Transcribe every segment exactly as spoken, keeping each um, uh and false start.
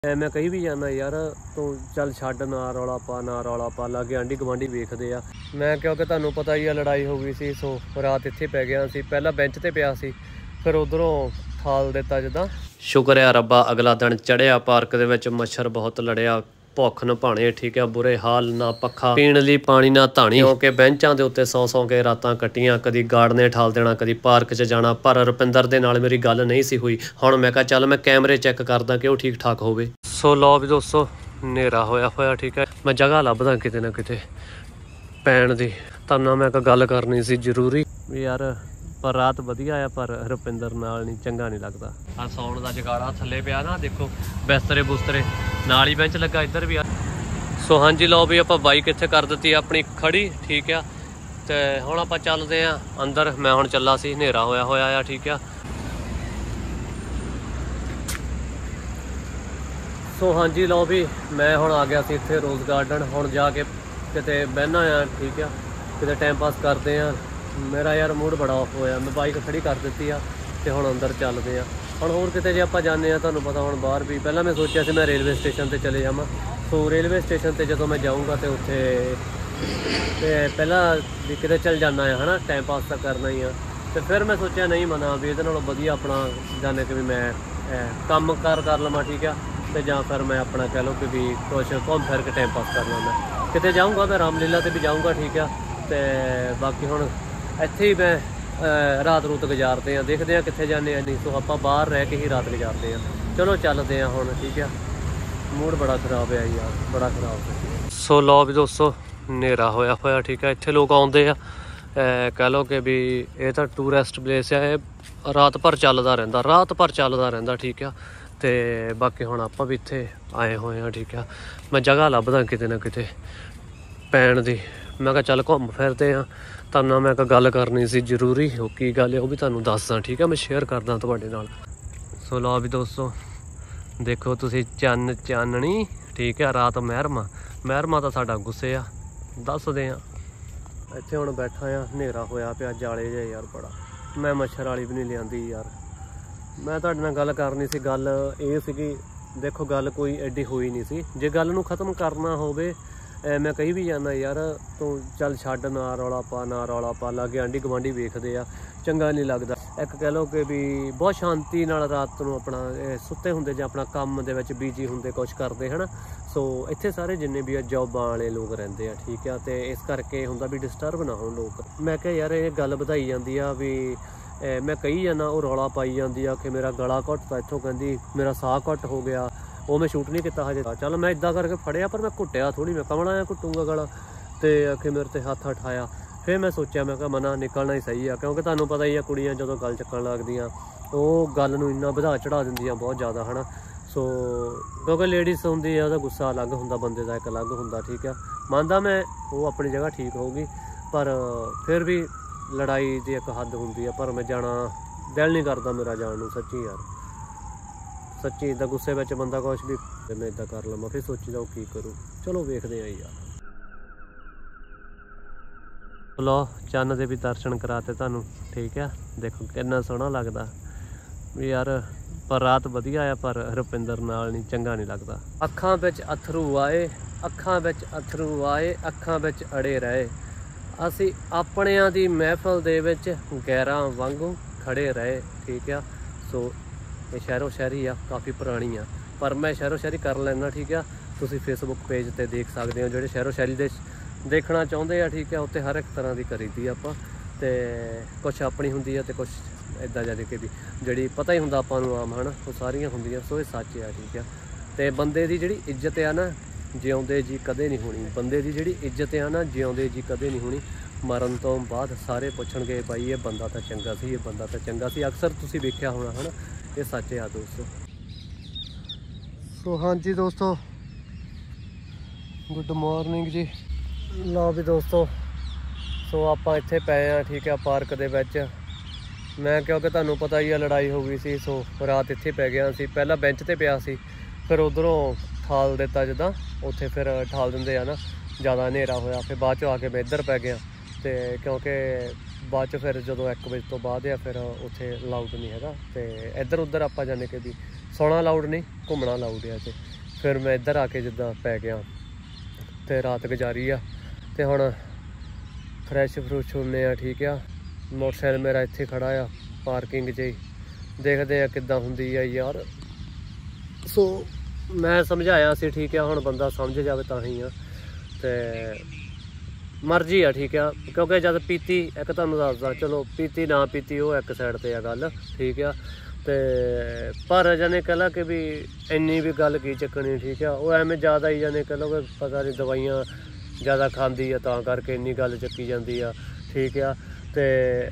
मैं कही भी जाना यार तू चल छड्ड ना रौला पा ना रौला पा लागे आंढी गवांढी वेखदे आ। मैं क्योंकि तुहानूं पता ही आ लड़ाई हो गई सी, सो रात इत्थे पै गया सी। पहला बेंच ते पिया सी, फिर उधरों थाल दिता जिद्दां। शुक्र है रब्बा अगला दिन चढ़िया। पार्क दे विच मच्छर बहुत लड़िया, भुख न भाणे ठीक है, बुरे हाल, ना पक्खा पीण लई पानी ना धाणी, क्योंकि बेंचां दे उत्ते सौ सौ के रातां कट्टियां। कदी गार्ड ने ठाल देना, कदी पार्क च जाना, पर रुपिंदर दे नाल मेरी गल नहीं सी हुई। हुण मैं कहा चल मैं कैमरे चैक करदा कि वो ठीक ठाक होवे। सो लो भी दोस्तों हनेरा होया होया ठीक है, मैं जगह लभदा किते ना किते पैण दी। तुहानूं मैं एक गल करनी सी जरूरी यार, पर रात वधिया आ पर रुपिंदर नाल नहीं चंगा नहीं लगता। आ सौण दा जगाड़ा थल्ले पिया ना, देखो बिस्तरे बुस्तरे नाल ही बेंच लगा इधर भी आ। सो हाँ जी लो भी आपां बाइक इत्थे कर दित्ती अपनी खड़ी ठीक है, ते हुण आपां चलदे आ अंदर। मैं हुण चला सी, हनेरा होया होया आ ठीक है। सो हाँ जी लो भी मैं हुण आ गया सी इत्थे रोज़ गार्डन। हुण जाके किते बहना आ ठीक है, किते टाइम पास करते हैं। मेरा यार मूड बड़ा ऑफ होया, मैं बाइक खड़ी कर दी आ ते हुण अंदर चलदे आ। हुण होर किते जे आपां जाने आ, तुहानूं पता हुण बाहर भी पहलां मैं सोचिया सी मैं रेलवे स्टेशन ते चले जावां। सो रेलवे स्टेशन ते जदों मैं जाऊँगा तो उत्थे ते पहलां भी किते चल जाना है ना, टाइम पास तो करना ही आ। तो फिर मैं सोचा नहीं मना भी इहदे नालों वधिया अपना जाने कि भी मैं काम कार कर लवां ठीक है, तो जां फिर मैं अपना कह लो कि भी कुछ घूम फिर के टाइम पास कर लवां। किते जाऊँगा मैं रामलीला ते भी जाऊँगा ठीक है, तो बाकी हुण ਇੱਥੇ ही मैं रात रूत गुजारते हैं, देखते हैं कितने जाने नहीं। सो आप बाहर रह के ही रात गुजारते हैं। चलो चलते हैं हुण ठीक है, मूड बड़ा खराब है यार, बड़ा खराब। सो लो भी दोस्तों हनेरा होया होया ठीक है, इत्थे लोग आउंदे आ, कह लो कि भी ये तो टूरिस्ट प्लेस है, रात भर चलदा रहिंदा, रात भर चलदा रहिंदा ठीक है। तो बाकी हुण आपां भी इत्थे आए होए हैं ठीक है। मैं जगह लभदा किते ना किते पैण दी। मैं कहा चल घूम फिरते हैं, तुहानूं मैं एक गल करनी सी जरूरी। हो की गल है वो भी तुहानूं दसदा ठीक है, मैं शेयर करदा तुहाडे नाल। सो लो भी दोस्तों देखो तुसीं चन्न चाननी ठीक है, रात महरमा महरमा तो साडा गुस्से आ दसदे आ। इत्थे हुण बैठा आ, हनेरा होया पिया, जाले जे यार बड़ा। मैं मच्छर वाली भी नहीं लिआंदी यार। मैं तुहाडे नाल गल करनी सी, गल ये सी कि देखो गल कोई एडी होई नहीं सी। जे गल नूं खत्म करना होवे मैं कही भी जाना यार तू चल छड्ड ना रौला पा ना रौला पा लागे आंढी गवांढी वेखदे आ, चंगा नहीं लगदा। एक कह लो कि भी बहुत शांति नाल रात नूं अपना सुत्ते हुंदे जां अपना काम दे विच बिजी हुंदे कुछ करदे है ना। सो इत्थे सारे जिन्ने भी जॉबां वाले लोग रहिंदे आ ठीक है, तो इस करके हुंदा भी डिस्टर्ब ना होण लोग। मैं कहा यार ये गल वधाई जांदी आ भी मैं कही जाना, वो रौला पाई जांदी आ कि मेरा गला घुटदा, इत्थों कहंदी मेरा साह घुट हो गया। वो मैं शूट नहीं किया हजे। चल मैं इदा करके फड़िया, पर मैं घुटिया थोड़ी, मैं कमला आ घुटूंगा गला, तो आखे मेरे ते हथ उठाया। फिर मैं सोचा मैं मना निकलना ही सही है, क्योंकि तुहानूं पता ही है कुड़ियां जो गल चक्कन लगदियां वो गल नूं इन्ना वधा चढ़ा दिंदियां बहुत ज़्यादा है ना। सो क्योंकि लेडीज़ होंदी है, उसका गुस्सा अलग हुंदा, बंदे का एक अलग हुंदा ठीक है। मानदा मैं वो अपनी जगह ठीक होगी, पर फिर भी लड़ाई की एक हद हुंदी है। पर मैं जाना दिल नहीं करता मेरा जान नूं सच्ची यार, सच्ची इदा गुस्से में बंदा कुछ भी मैं इदा कर लवां, फिर सोची जाओ की करूँ। चलो वेखदे हैं यार। लो चन्न दे भी दर्शन कराते तुहानूं ठीक है, देखो कितना सोहना लगदा यार। पर रात वधिया आ पर रुपिंदर नाल नहीं चंगा नहीं लगता। अखां विच अथरू आए, अखां विच अथरू आए, अखां विच अड़े रहे, असीं अपणियां दी महफिल दे विच गैरां वांगू खड़े रहे ठीक है। सो ये शहरों शायरी आ, काफ़ी पुरानी आ, पर मैं शहरों शायरी कर लैना ठीक है। तुसीं फेसबुक पेज ते देख सकते हो, जो शहरों शायरी दे देखना चाहुंदे आ ठीक है, उत्ते हर एक तरह की करी दी आपां, ते कुछ अपनी हुंदी है, तो कुछ इदा जानी कि भी जिहड़ी पता ही हुंदा आपां नूं आम है ना, वो सारियां हुंदियां। सो ये सच आ ठीक है। तो बंदे की जिहड़ी इज्जत आ ना, जिउंदे जी कदे नहीं होनी। बंदे की जिहड़ी इज्जत आ ना, जिउंदे जी कदे नहीं होनी। मरण तो बाद सारे पुछणगे भाई ये बंदा तो चंगा सी, ये बंदा तो चंगा सी। अक्सर तुसीं वेखिया होना है ना, ये सच आ दोस्तों। सो हाँ जी दोस्तों गुड मॉर्निंग जी। लो भी दोस्तों सो आपां इत्थे पे आ ठीक है, पार्क दे विच। मैं क्योंकि तुहानूं पता ही है लड़ाई हो गई सी, सो रात इत्थे पै गया सी। पहला बेंच ते पिया सी, फिर उधरों ठाल दिता जिद्दां, उत्थे फिर ठाल दिंदे आ ना, ज़्यादा हनेरा होया। फिर बाद चों आके मैं इधर पै गया, तो क्योंकि बाद च फिर जो एक बजे तो बाद आ फिर उत्थे अलाउड नहीं है, तो इधर उधर आपां जाने के भी सोना अलाउड नहीं, घूमना अलाउड है। फिर मैं इधर आके जिद्दां पै गया ते रात गुजारी आ। ते हुण फ्रैश फ्रुश होने आ, ठीक आ। मोटरसाइकिल मेरा इत्थे खड़ा आ पार्किंग 'च ही, देखते आ किद्दां हुंदी आ यार। सो मैं समझाया सी, ठीक है, हुण बंदा समझ जावे तां ही आ। ते मर्जी आ, ठीक है, क्योंकि जद पीती एक तुहानूं दसदा, चलो पीती ना पीती वो एक साइड ते आ गल, ठीक है। ते पर जाने कह ला कि भी इन्नी भी गल की चक्कनी, ठीक है। वो एवें ज़्यादा ही जाने कह लो कि पता नहीं दवाइयां ज़्यादा खांदी है तां करके इन्नी गल चक्की जाती है, ठीक है। ते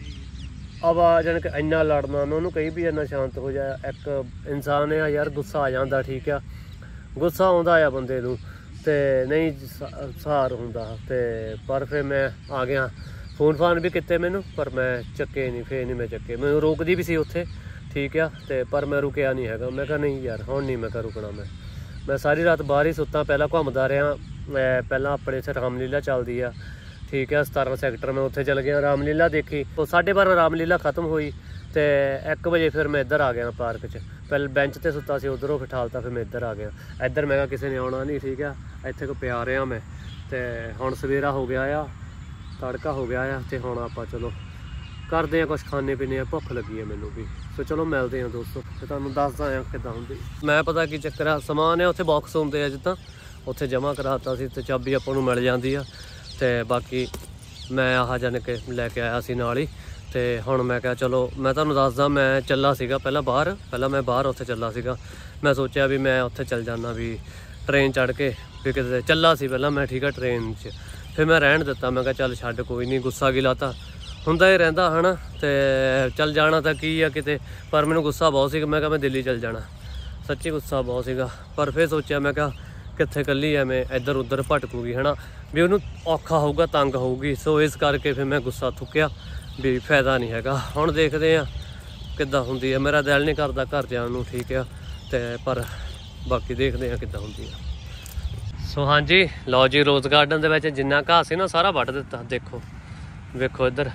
अब जाने कि इन्ना लड़ना उन्होंने कहीं भी इन्ना शांत हो जाए। एक इंसान है यार, गुस्सा आ जाता, ठीक है, गुस्सा आउंदा आ बंदे नूं ते नहीं सहार हुंदा। ते पर फिर मैं आ गया, फोन फान भी किते मैनू, पर मैं चक्के नहीं, फिर नहीं मैं चक्के। मैं रोकदी भी सी उत्थे, ठीक है, ते पर मैं रुकिया नहीं हैगा। मैं कहा नहीं यार हुण नहीं मैं रुकना। मैं मैं सारी रात बाहर ही सुत्ता, पहला घूमदा रहा। मैं पहला अपने इत्थे रामलीला चलदी आ, ठीक है, सतारां सैक्टर मैं उत्थे चल गया, रामलीला देखी। तो साढ़े बारह रामलीला खत्म हुई ते एक बजे फिर मैं इधर आ गया पार्क च। पहले बेंच ते सुत्ता सी, उधरों फिर ठालता, फिर मैं इधर आ गया। इधर मैं कहा किसी ने आना नहीं, ठीक है, इत्थे को प्या रहा मैं। ते हुण सवेरा हो गया आ, तड़का हो गया आ, ते हुण आपां चलो करते हैं कुछ खाने पीने, भुख लगी है मैनू भी। सो चलो मिलते हैं दोस्तों, तो तुहानूं दसदा आ किद्दां हुंदी। मैं पता की चक्कर आ, समान है उत्थे बॉक्स हुंदे आ जिद्दां, उत्थे जमा कराता सी ते चाबी आपां नूं मिल जांदी आ। ते बाकी मैं आह जाने के लैके आया सी नाल ही। ते हुण मैं कहा चलो मैं तुहानूं दसदा, मैं चला सीगा पहला बाहर, पहला मैं बाहर उत्थे चला सीगा। मैं सोचा भी मैं उत्थे चल जाना भी ट्रेन चढ़ के, भी किते चला सी पहला मैं, ठीक है, ट्रेन च। फिर मैं रहन दिता, मैं कहा चल छड्ड कोई नहीं, गुस्सा की लाता हुंदा ही रहिंदा है ना। ते चल जाना तो की आ किते, पर मैनूं गुस्सा बहुत सीगा। मैं कहा मैं दिल्ली चल जाना, सच्ची गुस्सा बहुत सीगा। पर फिर सोचा मैं कहा कित्थे कल्ली ऐ, मैं इधर उधर भटकूगी है ना, भी उन्होंने औखा होगा, तंग होगी। सो इस करके फिर मैं गुस्सा थुक्या भी फायदा नहीं हैगा। हुण देखते हैं किद्दां हुंदी है। मेरा दिल नहीं करदा घर जाण नूं, ठीक है, ते पर बाकी देखते हैं किद्दां हुंदी है। सो हाँ जी, लो जी, रोज़ गार्डन दे विच जिन्ना घाह सी ना सारा वड्ढ दित्ता, देखो वेखो इधर।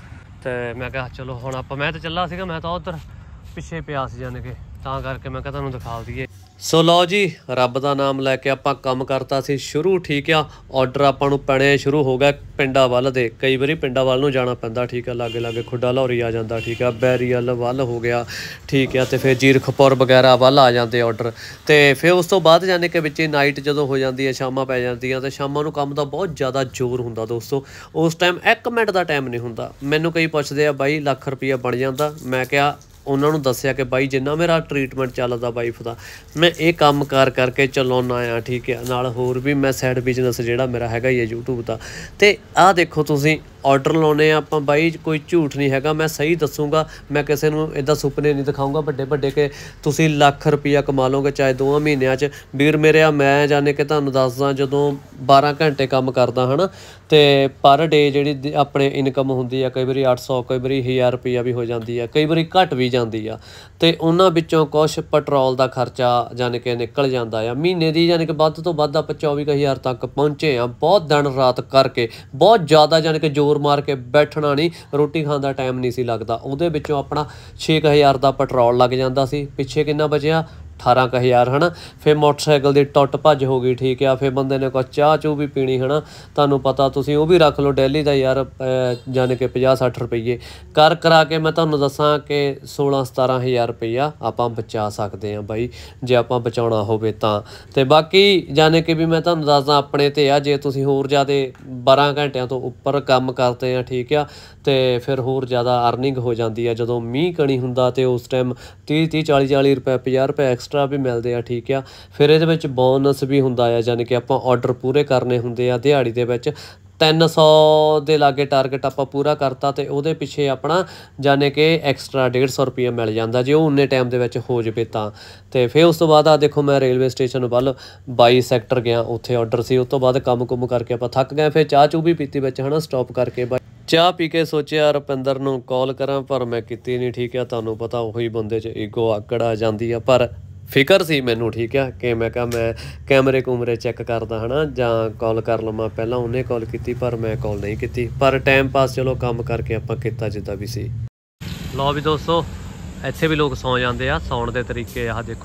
ते मैं कहा चलो हुण आपां, मैं तो चला सीगा, मैं तो उधर पिछे पिया सी जाने के, तां करके मैं कहा तुहानूं दिखा दईए। सो लो जी, रब का नाम लैके आपां काम करता सी शुरू, ठीक है। ऑर्डर आपां नूं पैणे शुरू हो गए पिंडां वल दे। कई बारी पिंडां वल नूं जाना पैंदा, ठीक है, लागे लागे खुड्डा लाहौरी आ जांदा, ठीक है, बैरीअल वल हो गया, ठीक है, तो फिर जीरखपुर वगैरह वल आ जाते ऑर्डर। तो फिर उस तो बाद जाने के बिच नाइट जदों हो जाती है, शामां पै जांदियां, तो शामां नूं काम दा बहुत ज़्यादा जोर हुंदा दोस्तों। उस टाइम एक मिनट का टाइम नहीं हुंदा। मैनूं कई पुछदे आ बाई लख रुपया बन जांदा, मैं कहा उन्होंने दसिया कि बाई जिन्ना मेरा ट्रीटमेंट चलदा वाइफ का, मैं ये काम कर करके चलाउना आ, ठीक है, नाल होर भी मैं सैड बिजनस जिहड़ा मेरा हैगा ही है यूट्यूब का। तो आ देखो तुसीं ऑर्डर लाने आपां बाई, कोई झूठ नहीं हैगा, मैं सही दसूँगा। मैं किसी नूं इदां सुपने नहीं दिखाऊँगा वड्डे वड्डे कि तुसीं लख रुपया कमा लोगे चाहे दो महीनों च। वीर मेरे, मैं जाने कि तुहानूं दसदा, जदों बारह घंटे काम करदा है ना, तो पर डे जिहड़ी अपने इनकम हुंदी है, कई बारी अठ सौ, कई बारी हज़ार रुपया भी हो जाती है, कई बारी घट भी जाती आ। तो उन्हां विचों कुछ पेट्रोल का खर्चा जाने कि निकल जाता है महीने की, जाने कि वध तो वध आपां चौबी हज़ार तक पहुँचे आ, बहुत दिन रात करके, बहुत ज़्यादा जाने कि जोर मार के बैठना नहीं, रोटी खाण दा टाइम नहीं सी लगदा। उहदे विचों अपना छे हज़ार का पेट्रोल लग जाता सी, पिछे किन्ना बचिया अठारह क हज़ार है ना। फिर मोटरसाइकिल की टुट भज हो गई, ठीक है, फिर बंदे ने कुछ चाह चूह भी पीनी है ना, तुहानूं पता, तुसीं वो भी रख लो डेली का यार, जाने कि पचास सठ रुपये कर करा के मैं तुहानूं दसां कि सोलह सतारह हज़ार रुपया आपां बचा सकते हैं बई, जे आपां बचाउणा होवे तां। ते बाकी जाने कि भी मैं तुहानूं दसदा अपने ते आ, जे तुसीं होर ज़्यादा बारह घंटिਆਂ ਤੋਂ ਉੱਪਰ ਕੰਮ ਕਰਦੇ ਆ, ठीक आ, तो फिर होर ज़्यादा अर्निंग हो जाती है। जदों मींह कणी हुंदा ते उस टाइम तीह तीह चाली चाली रुपए पचास रुपए एक्सट्रा भी मिलते हैं, ठीक आ। फिर ये विच बोनस भी हुंदा है, जाने कि आपां ऑर्डर पूरे करने हुंदे आ दिहाड़ी दे विच। तीन सौ के लागे टारगेट आपां पूरा करता, तो वो पिछे अपना जाने कि एक्सट्रा डेढ़ सौ रुपया मिल जाता जे उन्ने टाइम दे विच हो जाए तां। तो फिर उस तो बाद आ देखो मैं रेलवे स्टेशन वल बाई सैक्टर गया, उत्थे ऑर्डर सी। उस तो बाद काम कुम करके आपां थक गए, फिर चाह चूह भी पीती विच है ना, स्टॉप करके बाई चाह पी के सोचिया रुपिंदर नूं कॉल करा, पर मैं कीती नहीं, ठीक है। तुहानूं पता उही बंदे च ईगो आकड़ आ जांदी आ, पर फिकर सी मैनू, ठीक है, कि मैं कहा मैं कैमरे कूमरे चैक करदा है ना, जां कॉल कर लवां। पहलां उन्हें कॉल की, पर मैं कॉल नहीं की, पर टाइम पास चलो काम करके आपां कीता जिद्दां भी सी। लो भी दोस्तों, ਇੱਥੇ भी लोग सौ जाते आ, सौण के तरीके आ देखो,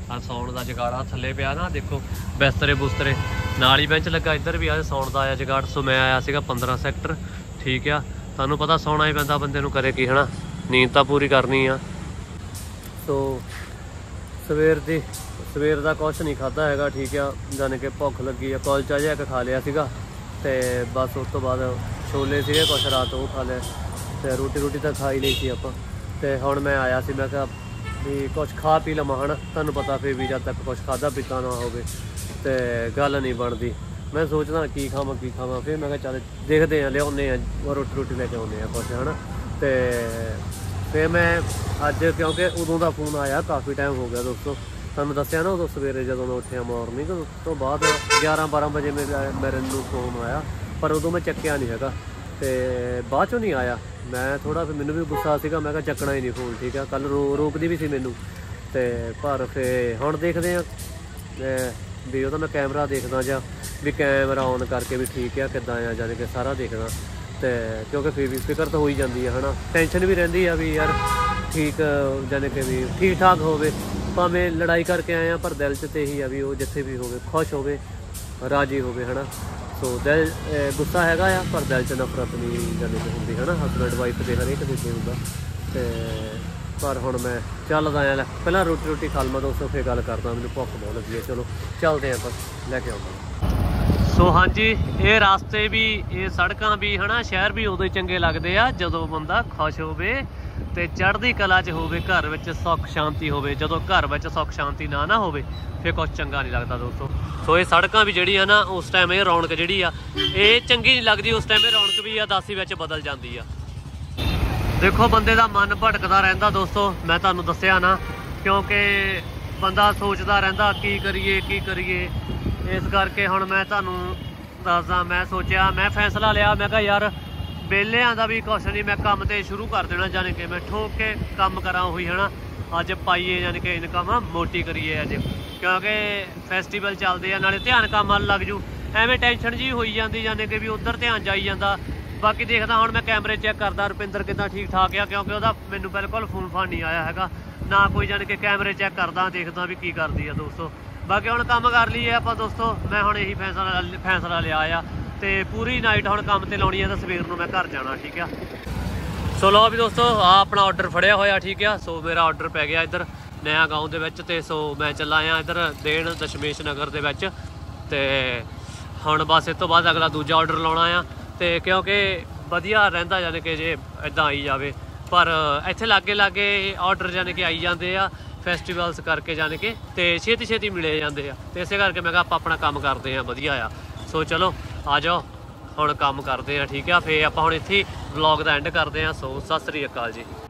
ਆ ਸੌਣ ਦਾ ਜਗਾੜ ਆ ਥੱਲੇ ਪਿਆ ਨਾ, ਦੇਖੋ ਬਿਸਤਰੇ ਬੁਸਤਰੇ ਨਾਲ ਹੀ ਬੈਂਚ ਲੱਗਾ, ਇੱਧਰ ਵੀ ਆ ਸੌਣ ਦਾ ਆਇਆ ਜਗਾੜ। ਸੋ ਮੈਂ ਆਇਆ ਸੀਗਾ ਪੰਦਰਾਂ ਸੈਕਟਰ, ਠੀਕ ਆ। ਤੁਹਾਨੂੰ ਪਤਾ ਸੌਣਾ ਹੀ ਪੈਂਦਾ ਬੰਦੇ ਨੂੰ, ਕਰੇ ਕੀ ਹੈ ਨਾ, ਨੀਂਦ ਤਾਂ ਪੂਰੀ ਕਰਨੀ ਆ। ਸੋ ਸਵੇਰ ਦੀ ਸਵੇਰ ਦਾ ਕੁਛ ਨਹੀਂ ਖਾਧਾ ਹੈਗਾ, ਠੀਕ ਆ। ਜਾਣੀ ਕਿ ਭੁੱਖ ਲੱਗੀ ਆ, ਕੁਲਚਾ ਜਿਹਾ ਇੱਕ ਖਾ ਲਿਆ ਸੀਗਾ, ਅਤੇ ਬਸ ਉਸ ਤੋਂ ਬਾਅਦ ਛੋਲੇ ਸੀਗੇ ਕੁਛ ਰਾਤ ਉਹ ਖਾ ਲਿਆ, ਅਤੇ ਰੋਟੀ ਰੋਟੀ ਤਾਂ ਖਾ ਹੀ ਲਈ ਸੀ ਆਪਾਂ। ਅਤੇ ਹੁਣ ਮੈਂ ਆਇਆ ਸੀ, ਮੈਂ ਕਿਹਾ ਵੀ ਕੁਛ ਖਾ ਪੀ ਲਵਾਂ ਹੈ ਨਾ, ਤੁਹਾਨੂੰ ਪਤਾ ਫਿਰ ਵੀ ਜਦ ਤੱਕ ਕੁਛ ਖਾਧਾ ਪੀਤਾ ਨਾ ਹੋਵੇ ਅਤੇ ਗੱਲ ਨਹੀਂ ਬਣਦੀ। ਮੈਂ ਸੋਚਦਾ ਕੀ ਖਾਵਾਂ ਕੀ ਖਾਵਾਂ, ਫਿਰ ਮੈਂ ਕਿਹਾ ਚੱਲ ਦੇਖਦੇ ਹਾਂ, ਲਿਆਉਂਦੇ ਹਾਂ ਰੋਟੀ ਰੋਟੀ ਲੈ ਕੇ ਆਉਂਦੇ ਹਾਂ ਕੁਛ ਹੈ ਨਾ। ਅਤੇ ਫਿਰ ਮੈਂ ਅੱਜ ਕਿਉਂਕਿ ਉਦੋਂ ਦਾ ਫੋਨ ਆਇਆ, ਕਾਫੀ ਟਾਈਮ ਹੋ ਗਿਆ ਦੋਸਤੋ, ਤੁਹਾਨੂੰ ਦੱਸਿਆ ਨਾ ਉਦੋਂ ਸਵੇਰੇ ਜਦੋਂ ਮੈਂ ਉੱਠਿਆ ਮੋਰਨਿੰਗ, ਉਸ ਤੋਂ ਬਾਅਦ ਗਿਆਰਾਂ ਬਾਰਾਂ ਵਜੇ ਮੇਰੇ ਮੇਰੇ ਨੂੰ ਫੋਨ ਆਇਆ, ਪਰ ਉਦੋਂ ਮੈਂ ਚੱਕਿਆ ਨਹੀਂ ਹੈਗਾ, ਅਤੇ ਬਾਅਦ 'ਚੋਂ ਨਹੀਂ ਆਇਆ। ਮੈਂ ਥੋੜ੍ਹਾ ਫਿਰ ਮੈਨੂੰ ਵੀ ਗੁੱਸਾ ਸੀਗਾ, ਮੈਂ ਕਿਹਾ ਚੱਕਣਾ ਹੀ ਨਹੀਂ ਫੋਨ, ਠੀਕ ਆ। ਕੱਲ੍ਹ ਰੋ ਰੋਕਦੀ ਵੀ ਸੀ ਮੈਨੂੰ, ਅਤੇ ਪਰ ਫਿਰ ਹੁਣ ਦੇਖਦੇ ਹਾਂ ਵੀ ਉਹਦਾ ਮੈਂ ਕੈਮਰਾ ਦੇਖਦਾ ਜਾਂ ਵੀ ਕੈਮਰਾ ਔਨ ਕਰਕੇ ਵੀ ਠੀਕ ਆ ਕਿੱਦਾਂ ਆ, ਜਾਣੀ ਕਿ ਸਾਰਾ ਦੇਖਦਾ। ਅਤੇ ਕਿਉਂਕਿ ਫਿਰ ਵੀ ਫਿਕਰ ਤਾਂ ਹੋ ਹੀ ਜਾਂਦੀ ਆ ਹੈ ਨਾ, ਟੈਨਸ਼ਨ ਵੀ ਰਹਿੰਦੀ ਆ ਵੀ ਯਾਰ ਠੀਕ, ਜਾਣੀ ਕਿ ਵੀ ਠੀਕ ਠਾਕ ਹੋਵੇ, ਭਾਵੇਂ ਲੜਾਈ ਕਰਕੇ ਆਏ ਹਾਂ ਪਰ ਦਿਲ 'ਚ ਤਾਂ ਇਹੀ ਆ ਵੀ ਉਹ ਜਿੱਥੇ ਵੀ ਹੋਵੇ ਖੁਸ਼ ਹੋਵੇ, ਰਾਜੀ ਹੋਵੇ ਹੈ ਨਾ। ਸੋ ਦਿਲ ਗੁੱਸਾ ਹੈਗਾ ਆ, ਪਰ ਦਿਲ 'ਚ ਨਫ਼ਰਤ ਨਹੀਂ ਜਾਣੀ ਕਿ ਹੁੰਦੀ ਹੈ ਨਾ, ਹਸਬੈਂਡ ਵਾਈਫ ਦੇ ਹਰੇਕ ਦੇ ਅੱਗੇ ਹੁੰਦਾ। ਅਤੇ ਪਰ ਹੁਣ ਮੈਂ ਚੱਲਦਾ ਆ, ਲੈ ਪਹਿਲਾਂ ਰੋਟੀ ਰੋਟੀ ਖਾ ਲਵਾਂ ਦੋਸਤੋ, ਫਿਰ ਗੱਲ ਕਰਦਾ, ਮੈਨੂੰ ਭੁੱਖ ਬਹੁਤ ਲੱਗੀ ਹੈ। ਚਲੋ ਚੱਲਦੇ ਆਪਾਂ, ਲੈ ਕੇ ਆਉਂਦਾ। ਸੋ ਹਾਂਜੀ, ਇਹ ਰਸਤੇ ਵੀ, ਇਹ ਸੜਕਾਂ ਵੀ ਹੈ ਨਾ, ਸ਼ਹਿਰ ਵੀ ਉਦੋਂ ਹੀ ਚੰਗੇ ਲੱਗਦੇ ਆ ਜਦੋਂ ਬੰਦਾ ਖੁਸ਼ ਹੋਵੇ ਅਤੇ ਚੜ੍ਹਦੀ ਕਲਾ 'ਚ ਹੋਵੇ, ਘਰ ਵਿੱਚ ਸੁੱਖ ਸ਼ਾਂਤੀ ਹੋਵੇ। ਜਦੋਂ ਘਰ ਵਿੱਚ ਸੁੱਖ ਸ਼ਾਂਤੀ ਨਾ ਨਾ ਹੋਵੇ ਫਿਰ ਕੁਛ ਚੰਗਾ ਨਹੀਂ ਲੱਗਦਾ ਦੋਸਤੋ। ਸੋ ਇਹ ਸੜਕਾਂ ਵੀ ਜਿਹੜੀ ਆ ਨਾ, ਉਸ ਟਾਈਮ ਇਹ ਰੌਣਕ ਜਿਹੜੀ ਆ ਇਹ ਚੰਗੀ ਨਹੀਂ ਲੱਗਦੀ, ਉਸ ਟਾਈਮ ਇਹ ਰੌਣਕ ਵੀ ਆ ਦਾਸੀ ਵਿੱਚ ਬਦਲ ਜਾਂਦੀ ਆ। ਦੇਖੋ ਬੰਦੇ ਦਾ ਮਨ ਭਟਕਦਾ ਰਹਿੰਦਾ ਦੋਸਤੋ, ਮੈਂ ਤੁਹਾਨੂੰ ਦੱਸਿਆ ਨਾ, ਕਿਉਂਕਿ ਬੰਦਾ ਸੋਚਦਾ ਰਹਿੰਦਾ ਕੀ ਕਰੀਏ ਕੀ ਕਰੀਏ। ਇਸ ਕਰਕੇ ਹੁਣ ਮੈਂ ਤੁਹਾਨੂੰ ਦੱਸਦਾ, ਮੈਂ ਸੋਚਿਆ, ਮੈਂ ਫੈਸਲਾ ਲਿਆ, ਮੈਂ ਕਿਹਾ ਯਾਰ ਵਿਹਲਿਆਂ ਦਾ ਵੀ ਕੁਛ ਨਹੀਂ, ਮੈਂ ਕੰਮ ਤੇ ਸ਼ੁਰੂ ਕਰ ਦੇਣਾ, ਜਾਣੀ ਕਿ ਮੈਂ ਠੋਕ ਕੇ ਕੰਮ ਕਰਾਂ ਉਹੀ ਹੈ ਨਾ। ਅੱਜ ਪਾਈਏ ਜਾਣੀ ਕਿ ਇਨਕਮ ਮੋਟੀ ਕਰੀਏ ਅੱਜ, ਕਿਉਂਕਿ ਫੈਸਟੀਵਲ ਚੱਲਦੇ ਆ, ਨਾਲੇ ਧਿਆਨ ਕੰਮ ਵੱਲ ਲੱਗ ਜੂ। ਐਵੇਂ ਟੈਨਸ਼ਨ ਜਿਹੀ ਹੋਈ ਜਾਂਦੀ, ਜਾਣੀ ਕਿ ਵੀ ਉੱਧਰ ਧਿਆਨ ਜਾਈ ਜਾਂਦਾ। ਬਾਕੀ ਦੇਖਦਾ ਹੁਣ ਮੈਂ ਕੈਮਰੇ ਚੈੱਕ ਕਰਦਾ, ਰੁਪਿੰਦਰ ਕਿੱਦਾਂ ਠੀਕ ਠਾਕ ਆ, ਕਿਉਂਕਿ ਉਹਦਾ ਮੈਨੂੰ ਬਿਲਕੁਲ ਫੋਨ ਫਾਨ ਨਹੀਂ ਆਇਆ ਹੈਗਾ ਨਾ ਕੋਈ, ਜਾਣੀ ਕਿ ਕੈਮਰੇ ਚੈੱਕ ਕਰਦਾ, ਦੇਖਦਾ ਵੀ ਕੀ ਕਰਦੀ ਆ ਦੋਸਤੋ। ਬਾਕੀ ਹੁਣ ਕੰਮ ਕਰ ਲਈਏ ਆਪਾਂ ਦੋਸਤੋ, ਮੈਂ ਹੁਣ ਇਹੀ ਫੈਸਲਾ ਫੈਸਲਾ ਲਿਆ ਆ, ਅਤੇ ਪੂਰੀ ਨਾਈਟ ਹੁਣ ਕੰਮ 'ਤੇ ਲਾਉਣੀ ਆ, ਤਾਂ ਸਵੇਰ ਨੂੰ ਮੈਂ ਘਰ ਜਾਣਾ, ਠੀਕ ਆ। ਸੋ ਲਓ ਵੀ ਦੋਸਤੋ, ਆ ਆਪਣਾ ਔਡਰ ਫੜਿਆ ਹੋਇਆ, ਠੀਕ ਆ। ਸੋ ਮੇਰਾ ਔਡਰ ਪੈ ਗਿਆ ਇੱਧਰ ਨਇਆ ਗਾਉਂ ਦੇ ਵਿੱਚ, ਅਤੇ ਸੋ ਮੈਂ ਚੱਲਾ ਆ ਇੱਧਰ ਦੇਣ ਦਸ਼ਮੇਸ਼ ਨਗਰ ਦੇ ਵਿੱਚ, ਅਤੇ ਹੁਣ ਬਸ ਇਸ ਤੋਂ ਬਾਅਦ ਅਗਲਾ ਦੂਜਾ ਔਡਰ ਲਾਉਣਾ ਆ। ਅਤੇ ਕਿਉਂਕਿ ਵਧੀਆ ਰਹਿੰਦਾ ਜਾਣੀ ਕਿ ਜੇ ਇੱਦਾਂ ਆਈ ਜਾਵੇ, ਪਰ ਇੱਥੇ ਲਾਗੇ ਲਾਗੇ ਔਡਰ ਜਾਣੀ ਕਿ ਆਈ ਜਾਂਦੇ ਆ ਫੈਸਟੀਵਲਸ ਕਰਕੇ, ਜਾਣੀ ਕਿ ਅਤੇ ਛੇਤੀ ਛੇਤੀ ਮਿਲੇ ਜਾਂਦੇ ਆ, ਅਤੇ ਇਸੇ ਕਰਕੇ ਮੈਂ ਕਿਹਾ ਆਪਾਂ ਆਪਣਾ ਕੰਮ ਕਰਦੇ ਹਾਂ ਵਧੀਆ ਆ। ਸੋ ਚਲੋ ਆ ਜਾਓ ਹੁਣ ਕੰਮ ਕਰਦੇ ਹਾਂ, ਠੀਕ ਆ। ਫਿਰ ਆਪਾਂ ਹੁਣ ਇੱਥੇ ਵਲੌਗ ਦਾ ਐਂਡ ਕਰਦੇ ਹਾਂ। ਸੋ ਸਤਿ ਸ੍ਰੀ ਅਕਾਲ ਜੀ।